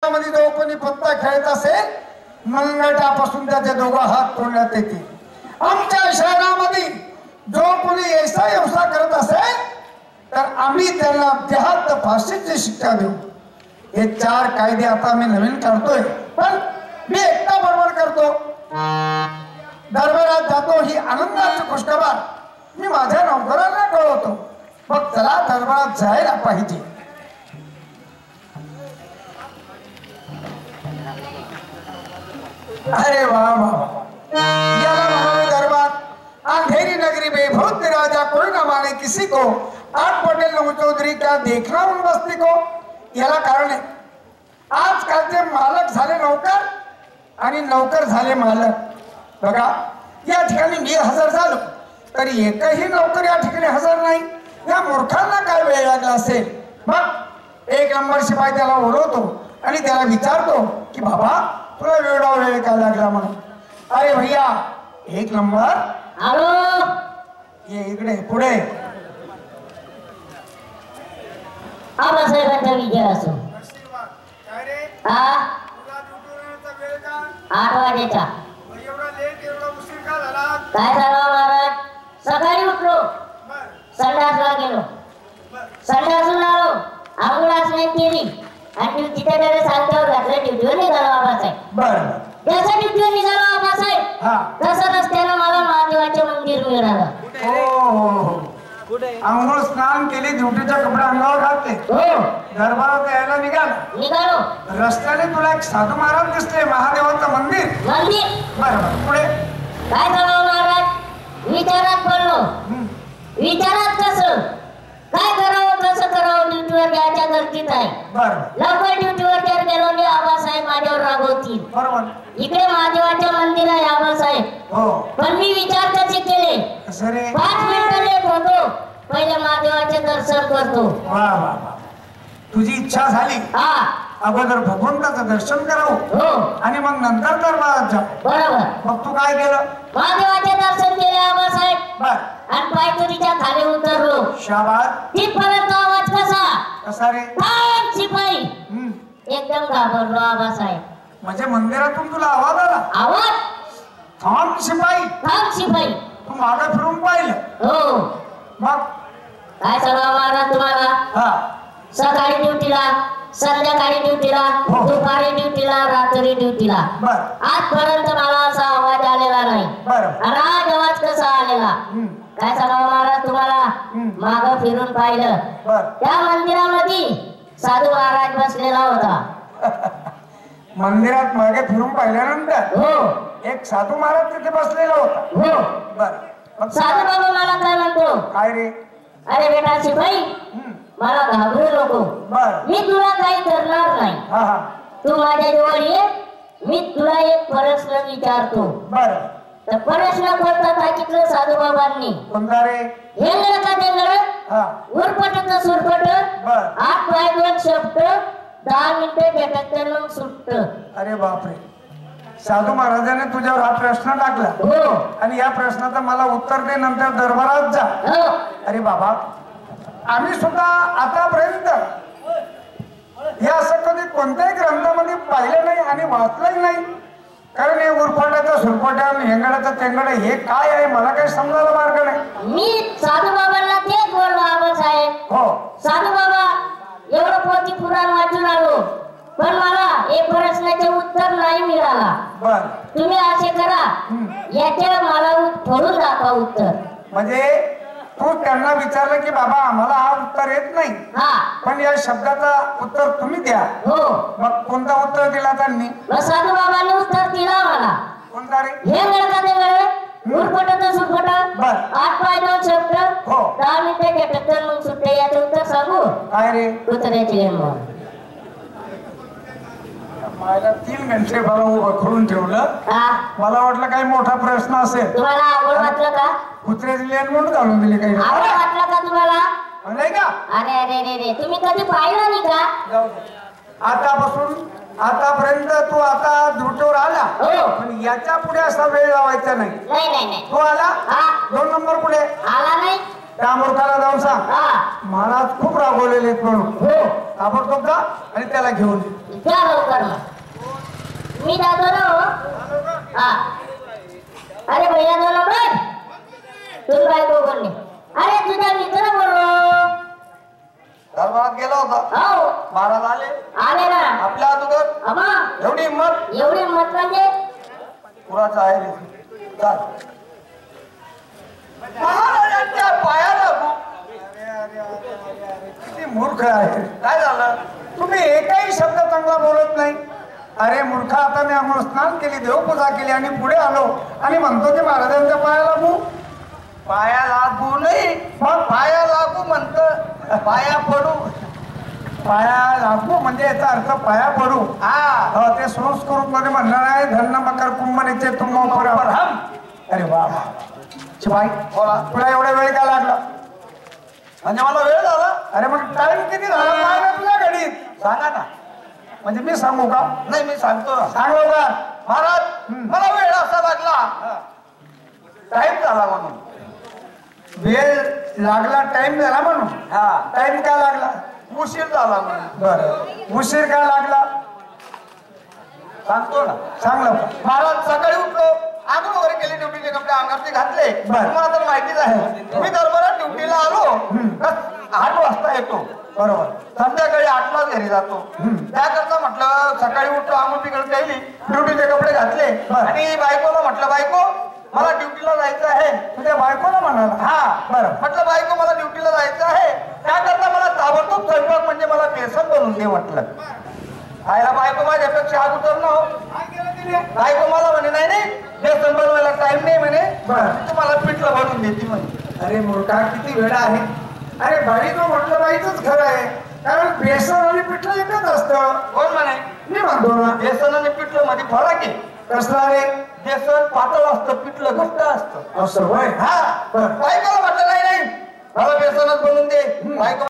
मध्ये जो कोणी पत्ता खेळत असेल मंगटापासून त्याचे दोघं हात तोडण्यात येतील. आमच्या शहरामध्ये जो कोणी ऐसा व्यवसाय करत असेल तर आम्ही त्यांना देहात फाशीची शिक्षा देऊ. हे 4 कायदे आता मी नवीन काढतोय, पण मी एकटा बरोबर करतो. दरबारात जातो ही आनंदाची खुशखबर मी माझ्या नौकरांना कळवतो. मग चला दरबारात जायला पाहिजे. अरे वाह वाह, याला म्हणावे दरबार. अंधेरी नगरी में बहुत राजा कोई न माने किसी को, आठ पटेल नौ चौधरी क्या देखना उन बस्ती को. याला कारण आहे आजकालचे मालक झाले नौकर आणि नौकर झाले मालक. बघा या ठिकाणी मी हजर झालो तरी एकही नौकर या ठिकाणी हजर नाही. या मूर्खांना काय वेळ लागला असेल. मग 1 नंबर शिपाई त्याला बोलवतो आणि त्याला विचारतो की बाबा तुला एवढा वेळ काय लागला म्हणून. अरे भैया 1 नंबर आलो, ये इकडे पुढे. आबासाहेबांचा विजय असो. हा 8 वाजेचा. काय झालं महाराज? सकाळी उठलो, संडासला गेलो, संडासून आलो, आंघोळ केली आणि ड्युटीच्या वेळेस अंगावर घातलं. ड्युटीवर निघालो आबासाहेब. बरं त्याचा ड्युटीवर निघालो आबासाहेब. तसं रस्त्यानं मला महादेवाचे मंदिर मिळालं. आंघोळ स्नान केले, ड्युटीच्या कपडे अंगावर घातले, दरबारात यायला निघालो. रस्त्याने तुला एक साधू महाराज दिसले, महादेवाचं मंदिर. बरोबर, पुढे काय झालं महाराज? विचारात पडलो. विचारात कसं काय करावं, कसं करावं, ड्युटीवर जायच्या गर्दीत आहे. लवकर ड्युटीवर जर गेलो मी आबासाहेब माझ्यावर रागवतील. बरोबर, इकडे महादेवाचे मंदिर आहे आबासाहेब. पण मी विचार कसे केले, 5 मिनिटं लेट होतो, पहिले महादेवाचे दर्शन करतो. तुझी इच्छा झाली अगोदर भगवंताचं दर्शन करावं आणि मग नंतर दरबारात जा. बरोबर. मग तू काय केलं? महादेवाचे दर्शन केले आबासाहेब आणि पायतुरीच्या खाली उतरलो. शाबास. तिथपर्यंत आवाज कसा रे? शिपाई. एकदम घाबरलो आबासाहेब. म्हणजे मंदिरातून तुला आवाज आला? आवाज थांब शिपाई. थांब शिपाई. तू मागे फिरून पाहिलं? हो. मग काय सांगा महाराज तुम्हाला? सकाळी ड्युटीला, संध्याकाळी ड्युटीला, दुपारी ड्युटीला, रात्री ड्युटीला. आजपर्यंत मला असा आवाज आलेला नाही. आणि आज आवाज कसा आलेला काय सांगावं महाराज तुम्हाला? माग फिरून पाहिलं, त्या मंदिरामध्ये साधू महाराज बसलेला होता. मंदिरात मागे फिरून पाहिल्यानंतर एक साधू महाराज तिथे बसलेला होता. बर, साधू बाबा मला काय म्हणतो? काय रे? अरे बेटा शिपाई, मला घाबरू नको, मी तुला काही करणार नाही. तू माझ्या जवळ ये, मी तुला एक प्रश्न विचारतो. बरं. तर प्रश्न कोणता सांगितलं साधू बाबांनी? कोणता रे? हेंगळ का तेंगळ, उरपट तर सुरपट, 8 पाय 2 शब्द, 10 मिनिटं भेटत तर मग सुटत. अरे बापरे, साधू महाराजांनी तुझ्यावर हा प्रश्न टाकला आणि या प्रश्नाचं मला उत्तर दे, नंतर दरबारात जा. अरे बाबा, आम्ही सुद्धा आतापर्यंत हे असं कधी कोणत्याही ग्रंथामध्ये पाहिलं नाही आणि वाचलंही नाही. कारण हे उरफाट्याचं सुरफाट्या, हेंगडाचं तेंगड हे काय आहे मला काही समजायला मार्ग नाही. मी साधू बाबांना तेच बोललो आबासाहेब. साधू बाबा एवढं पोथी पुराण वाचून आलो, पण मला एक प्रश्नाचे उत्तर नाही मिळाला. तुम्ही असे करा, याच्या मला फोडून दाखवा उत्तर. म्हणजे तू त्यांना विचारलं की बाबा आम्हाला हा उत्तर येत नाही, पण या शब्दाचा उत्तर तुम्ही द्या. मग कोणता उत्तर दिला त्यांनी? साधू बाबांनी उत्तर दिला मला. कोणता रे? हे गळका ते गळ, उरफट तर सुरफट, 8 पाय 2 शब्द, 10 मिनिटं भेटत तर मग सुट्टे. याचं उत्तर सांगू? काय रे? कुत्र्याची लेंबा. मला 3 घंटे मला उभं करून ठेवलं. मला वाटलं काही मोठा प्रश्न असेल. तुम्हाला आवड वाटलं का? कुत्र्याची लेन म्हणून घालून दिली काही? आवड वाटलं का तुम्हाला? नाही का? अरे अरे रे, तुम्ही कधी पाहिलं नाही का? आतापर्यंत तू आता ड्युटीवर आला, पण याच्या पुढे असा वेळ लावायचा नाही. नाही. तू आला 2 नंबर पुढे आला नाही, त्या मूर्खाला जाऊन सांग महाराज खूप रागवलेले म्हणून. ताबडतोब जा आणि त्याला घेऊन जा लवकर मग मी जातो ना हो. हा अरे भैया दो नंबर तुझी बायको कोण नाही. अरे तुझा मित्र बोललो दरबारात गेला होता. हो महाराज आले आले ना आपल्या अगोदर. अमा एवढी हिंमत एवढी मत म्हणजे पुराचा आहे रे. चाल महाराजांच्या पायाला किती मूर्ख आहे. काय झालं तुम्ही एकही शब्द चांगला बोलत नाही. अरे मूर्ख आता मी आंघोळ स्नान केली देवपूजा केली आणि पुढे आलो आणि म्हणतो की महाराजांच्या पाया लागू. पाया लागू नाही मग पाया लागू म्हणत पाया पडू. पाया लागू म्हणजे याचा अर्थ पाया पडू. हा ते संस्कृत मध्ये म्हणणार आहे धन्न मकर कुंभनेचे तुम हम. अरे वा शिवाय तुला एवढा वेळ का लागला म्हणजे मला वेळ झाला. अरे मग टाइम किती झाला काय ना तुझ्या घडीत सांगा ना. म्हणजे मी सांगू का. नाही मी सांगतो सांगू का महाराज मला वेळ असा लागला टाइम झाला म्हणून. वेळ लागला टाइम झाला म्हणून. हा टाइम का लागला उशीर झाला म्हणून. बरं उशीर का लागला सांगतो ना. सांगलं महाराज सकाळी उठलो आंघोळ वगैरे केली ड्युटीचे कपडे अंगावरती घातले. तुम्हाला तर माहितीच आहे मी दरबारात ड्युटीला आलो 8 वाजता येतो बरोबर. संध्याकाळी 8लाच घरी जातो. त्याकरता म्हटलं सकाळी उठलो आंघोळ तिकडे केली ड्युटीचे कपडे घातले आणि बायकोला म्हटलं बायको मला ड्युटीला जायचं आहे. तुझ्या बायकोला म्हणाला. हा बरं म्हटलं बायको मला ड्युटीला जायचं आहे त्याकरता मला ताबडतोब स्वयंपाक म्हणजे मला बेसन बनवून दे म्हटलं. आयला बायको माझ्यापेक्षा अगोदर न हो. बायको मला म्हणे नाही नाही बेसन बनवायला टाइम नाही म्हणे तुम्हाला पिठलं बनवून देते म्हणे. अरे मूर्खा किती वेळा आहे. अरे बाईचं म्हटलं बाईच खरं आहे कारण बेसन आणि पिठलं एकच असतं. कोण म्हणे मी म्हणतो ना बेसन आणि पिठलं मध्ये फरक आहे. कसला रे बेसन पातळ असतं पिठलं घट्ट असतं असं होय. हा बायकोला म्हटलं नाही नाही मला बेसनच बनवून दे. बायको